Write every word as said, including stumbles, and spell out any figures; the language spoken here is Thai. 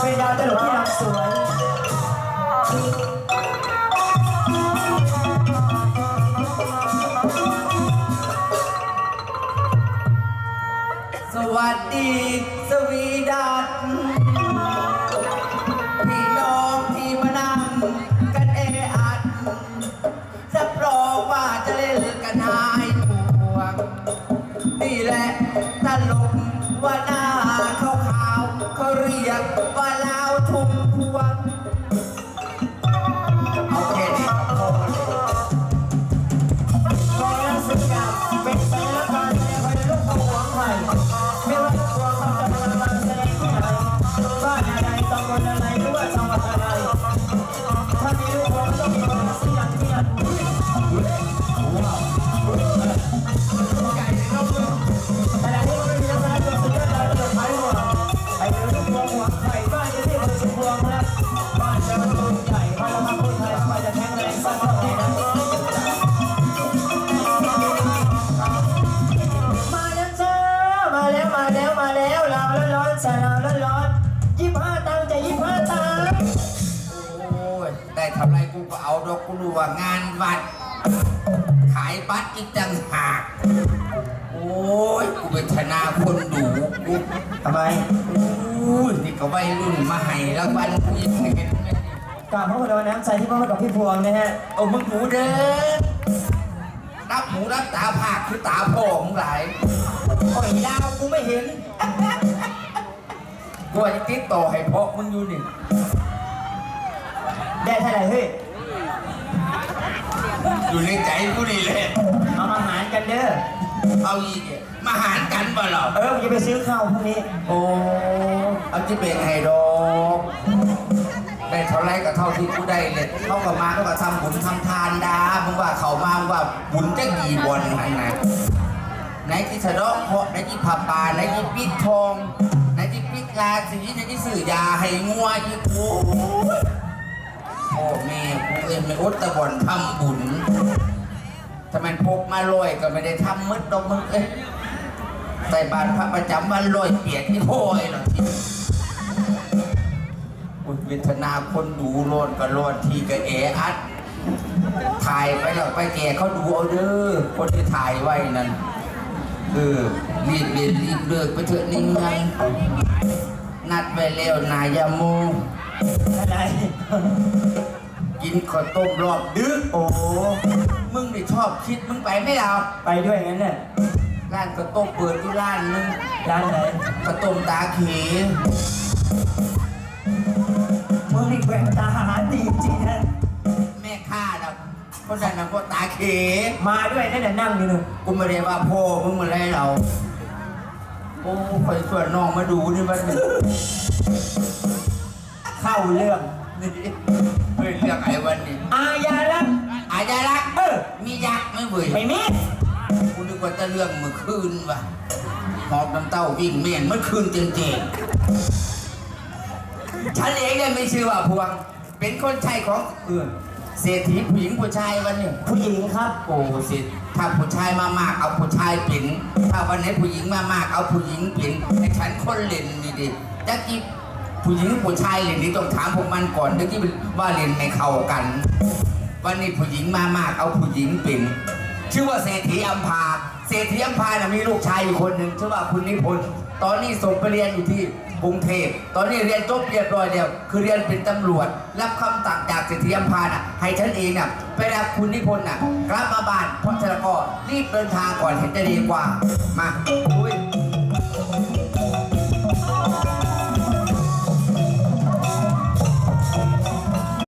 เป็นดาวตลกที่รำสวยสวัสดีสวีดัตพี่น้องที่มานั่งกันเออัดรับรองว่าจะเล่นกันหายห่วงนี่แหละตลกว่าหน้าขาวๆเขาเรียกว่าลาวทุ่งพวงโอเคนี่โอ้กองนักศึกษาเป็นไปแล้วการแสดงภายในลูกของหวงไทยไม่ว่าจะตัวเขาจะมามาแสดงที่ไหนบ้านอะไรตำบลอะไรหรือว่าจังหวัดอะไรถ้ามีลูกของต้องมีคนเสียงเสียงว้าวใหญ่เลยน้องเลยขณะนี้ก็ไม่มีนักแสดงตัวสุดยอดดาวตลกหายห่วงไอ้ลูกของหวงไทยบ้านจะที่คนชุมพวงนะบ้านจะเป็นคนใหญ่บ้านจะมาคนไทยบ้านจะแข็งแรงสั้นเท่าไหร่นะมาแล้วจ้ามาแล้วมาแล้วมาแล้วเราร้อนๆใส่เราร้อนๆยี่สิบห้าตังค์จะยี่สิบห้าตังค์โอ้ยได้ทำไรกูก็เอาดอกกูรู้ว่างานวัดขายบัตรอีกจังหากโอ้ยกูเป็นชนะคนดูกูทำไมโอ้ยนี่ก็วัยรุ่นมาให้รางวัลกูยังเห็นไหมกราบพระบรมน้ำใจที่พ่อกับพี่พวงนะฮะโอ้มึงหมูเด้อรับหมูรับตาผากคือตาพ่อมึงหลายโอ้ยดาวกูไม่เห็นกูจะติดต่อให้พ่อมึงอยู่นี่ได้เท่าไหร่เฮ้ยอยู่ในใจกูนี่แหละเอามาหารกันเด้อเอาอีกมาหารกันบ่เหรอเออผมจะไปซื้อข้าวพรุ่งนี้โอ้เอาจะเป็นไฮดอกได้เท่าไรก็เท่าที่กูได้เลยเขาก็มาเขาก็ทำบุญทำทานดามึงว่าเขามาว่าบุญจะกี่บอลหันนะไหนที่สะดอกเพาะไหนที่ผับปลาไหนที่ปิดทองไหนที่ปิดลาสีไหนที่สื่อยาให้งัวยี่กูโอ้แม่กูเอ็มไม่อดตะบอนทำบุญทำไมพกมาลอยก็ไม่ได้ทำมืดดอกมึงเอ้ยใส่บาตรพระประจำวันลอยเปียกที่โพยหรอที่เวทนาคนดูโลดก็โลดทีก็เออัดถ่ายไปแล้วไปแก่เขาดูเอาเด้อคนที่ถ่ายไว้นั่นเออรีบเรียนรีบเลิกไปเถอะนิ่งไงนัดไปแล้วนายาโมอะไรกินข้าวต้มรอบดึกโอ้มึงได้ชอบคิดมึงไปไม่เอาไปด้วยงั้นเนี่ยร้านข้าวต้มเปิดที่ร้านนึงร้านไหนข้าวต้มตาเขมึงนี่แหวกตาหาดีจริงนะแม่ข้าน่ะคนนั้นน่ะก็ตาเขมาด้วยนั่นน่ะนั่งอยู่นึงกูไม่ได้ว่าพ่อมึงมาไล่เราโอ้คอยส่วนน้องมาดูนี่มันเข้าเรื่องนี่เฮ้ยเรื่องไอ้วันนี้อาญาละอาจารย์รักเออมียักษ์ไหม่เว้ยไม่มีกูนึกว่าจะเรื่องเมื่อคืนว่ะหอบน้ำเต้าวิ่งเมียนเมื่อคืนเจนๆฉันเองเนี่ยไม่ชื่อว่าพวงเป็นคนใช้ของเออเศรษฐีผู้หญิงผู้ชายวันนี้ผู้หญิงครับโอ้สิถ้าผู้ชายมามากเอาผู้ชายเป็นถ้าวันไหนผู้หญิงมามากเอาผู้หญิงเป็นไอ้ฉันคนเล่นนี่ดิจะกี้ผู้หญิงผู้ชายเล่นนี่ต้องถามพวกมันก่อนจะกี้ว่าเล่นไม่เข้ากัน วันนี้ผู้หญิงมามากเอาผู้หญิงเป็นชื่อว่าเศรษฐีอัมพาเศรษฐีอัมพานะมีลูกชายอยู่คนหนึ่งชื่อว่าคุณนิพนธ์ตอนนี้ส่งไปเรียนอยู่ที่กรุงเทพตอนนี้เรียนจบเรียบร้อยแล้วคือเรียนเป็นตำรวจรับคำสั่งจากเศรษฐีอัมพาน่ะให้ฉันเองน่ะไปรับคุณนิพนธ์น่ะกลับมาบ้านเพราะฉะนั้นก็รีบเดินทางก่อนเห็นจะดีกว่ามาอุ้ย